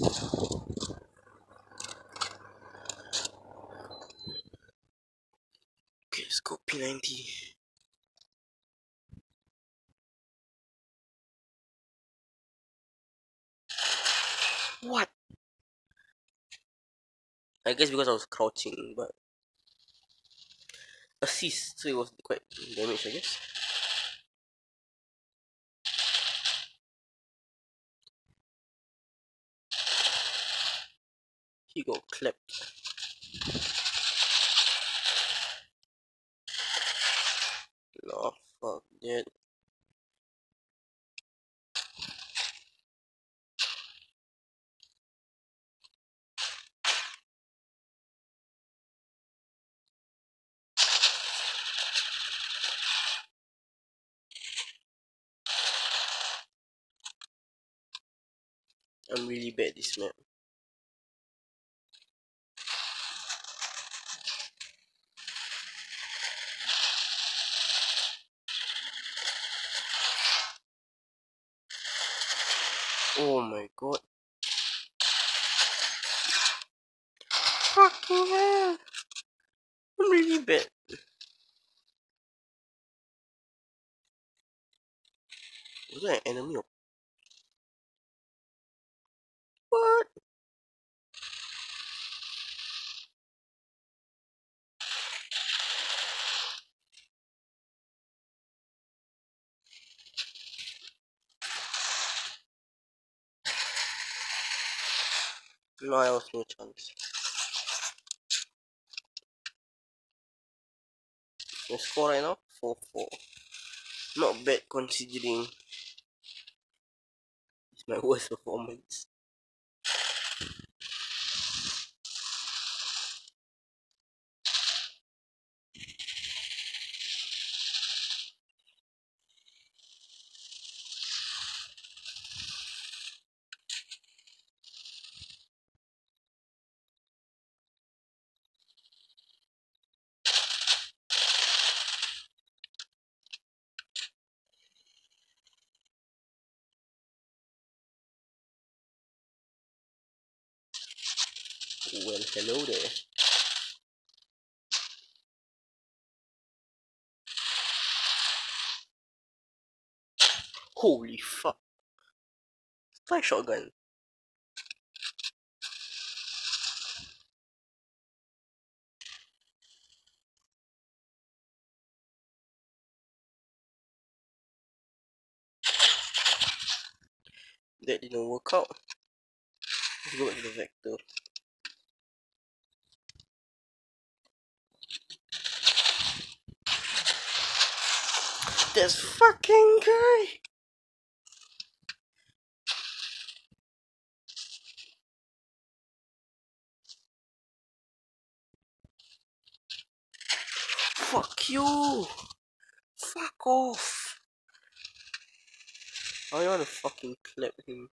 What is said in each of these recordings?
Okay, let's go P90. What? I guess because I was crouching, but assist, so it was quite damaged, I guess. He got clapped. Oh, fuck that. I'm really bad this map. Oh my god. Fucking hell. I'm really bad. Was that an enemy or what? No, I was no chance. The score right now 4-4. Not bad considering it's my worst performance. Well, hello there. Holy fuck. Try shotgun. That didn't work out. Let's go back to the vector. This fucking guy! Fuck you! Fuck off! I wanna fucking clap him.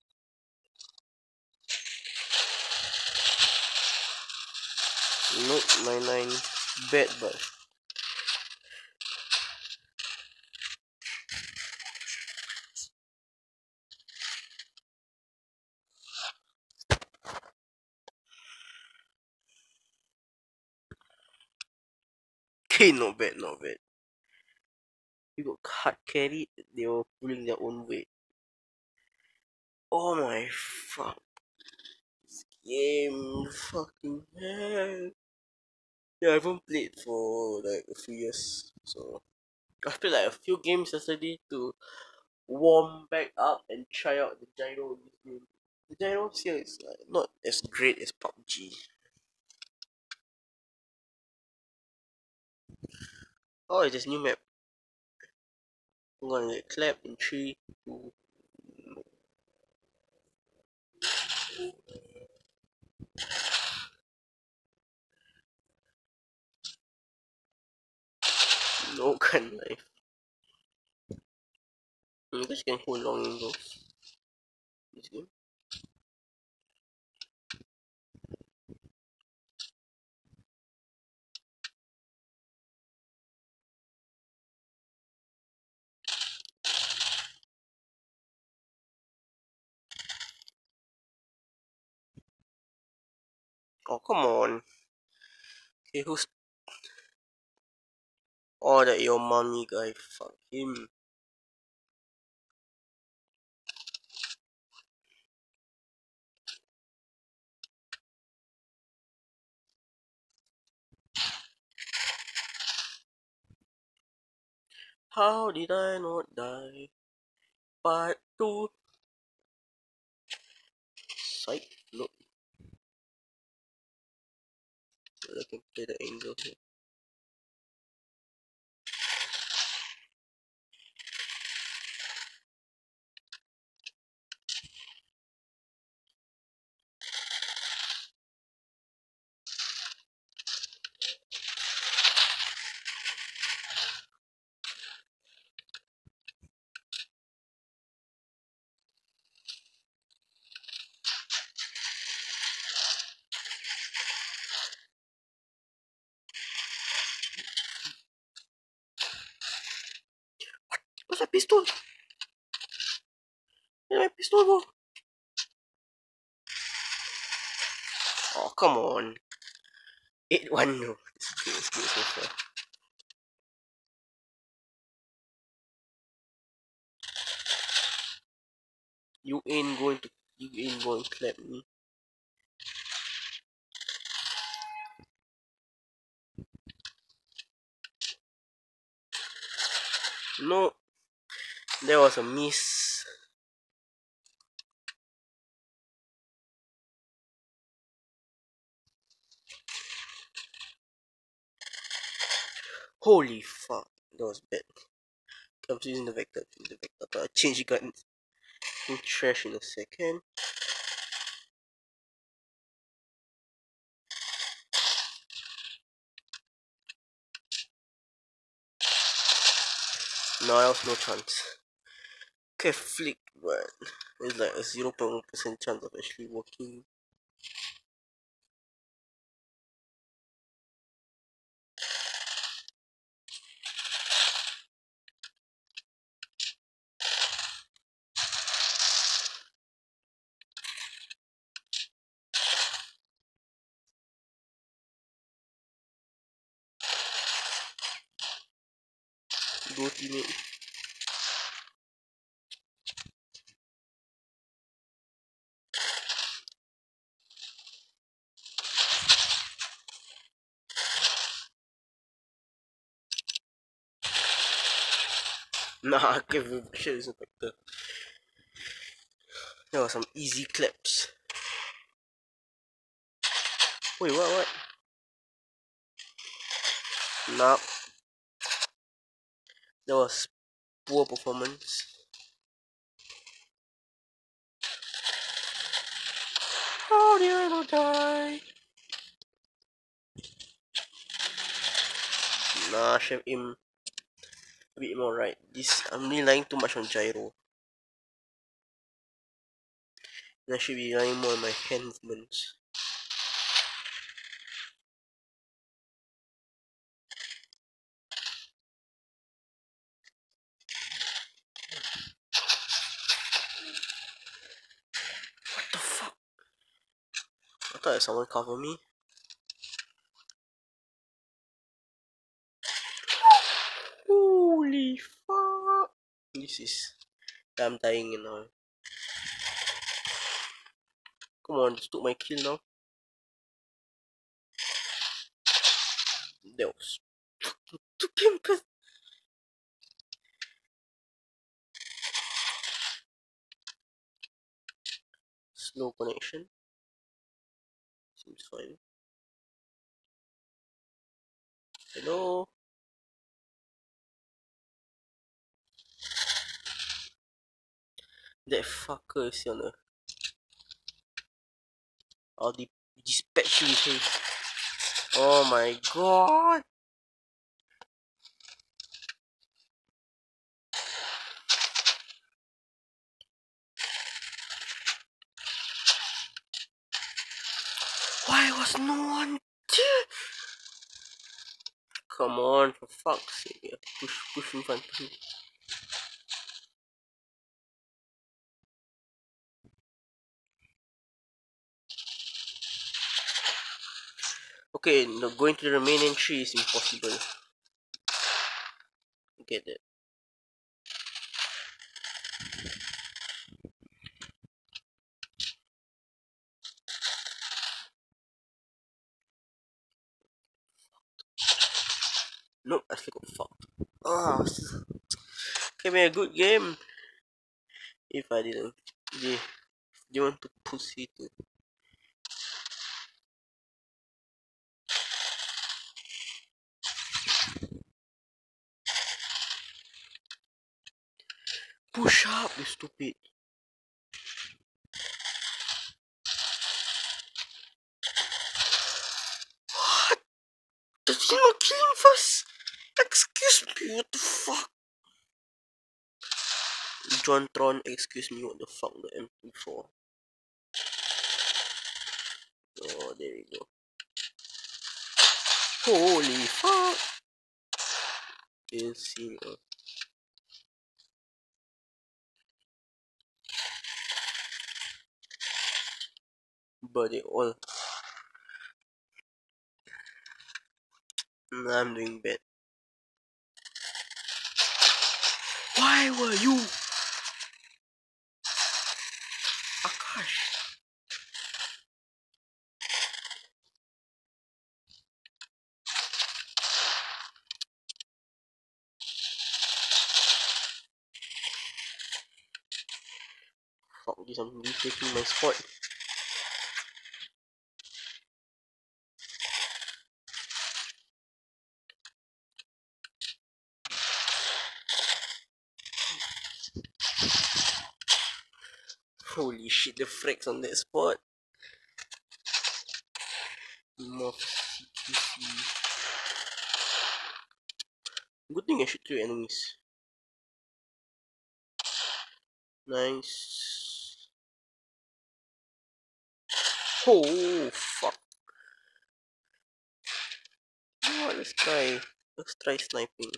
Nope, 9-9. Bad, but okay, not bad, not bad. You got hard carried, they were pulling their own weight. Oh my fuck. This game, fucking hell. Yeah, I haven't played for like a few years, so I played like a few games yesterday to warm back up and try out the gyro in this game. The gyro here is like not as great as PUBG. Oh, it's this new map. I'm gonna get clapped in 3, 2. No gun knife. You guys can hold long in those. This game. Oh, come on. Okay, who's... Oh, that your mommy guy. Fuck him. How did I not die? Part 2. Psych. Look, I can play the angel here. What's that pistol? Yeah, my pistol, bro. Oh, come on. 8-1, no. It's good so far. You ain't going to clap me. No, there was a miss. Holy fuck, that was bad. I'm using the vector. I'll change guns. Trash in a second. No, else no chance. Okay, flick, but it's like a 0.1% chance of actually working. Go teammate. Nah, Kevin, shit is a vector. There were some easy claps. Wait, what? Nah, that was poor performance. How did I not die? Nah, should have aimed a bit more right. I'm relying too much on gyro. And I should be relying more on my hand movements. What the fuck? I thought someone cover me. Holy fuck! This is... I'm dying now. Come on, just took my kill now. That was... Took him cause... Slow connection. Seems fine. Hello? That fucker is on the... I'll dispatch you with him. Oh my god! Why was no one there? Come on, for fuck's sake. Push in front of me. Okay, no, going to the remaining 3 is impossible. Get it. Nope, I still got fucked. Ah, give me a good game. If I didn't, they want to pussy too. Push up, you stupid. What? Did you not kill him first? Excuse me, what the fuck? John Tron, excuse me, what the fuck, the MP4. Oh, there we go. Holy fuck! Didn't see me. But they all. Nah, I'm doing bad. Why were you? Akash. Fuck this, I'm retaking my spot. Holy shit, the fracks on that spot. More CQC. Good thing I shoot 3 enemies. Nice. Oh, fuck. You know what, let's try sniping.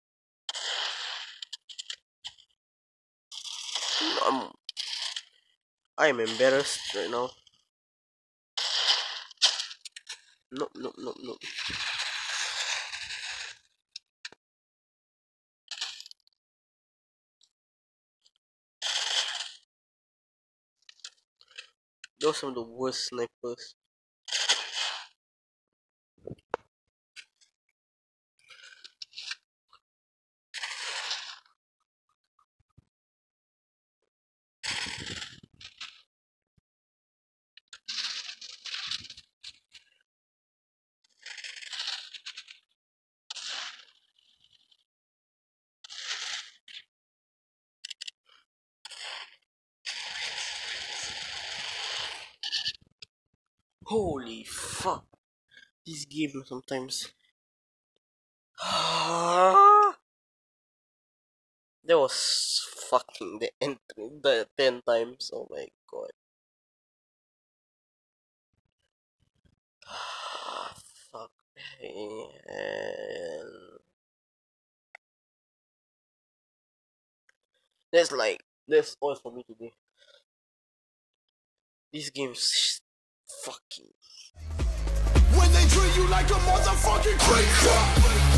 I'm embarrassed right now. Nope, nope, nope, nope. Those are some of the worst snipers. Holy fuck. This game sometimes. That was fucking the entry the 10 times. Oh my god. Fuck hell. That's all for me today. This game's fucking. When they treat you like a motherfucking creature.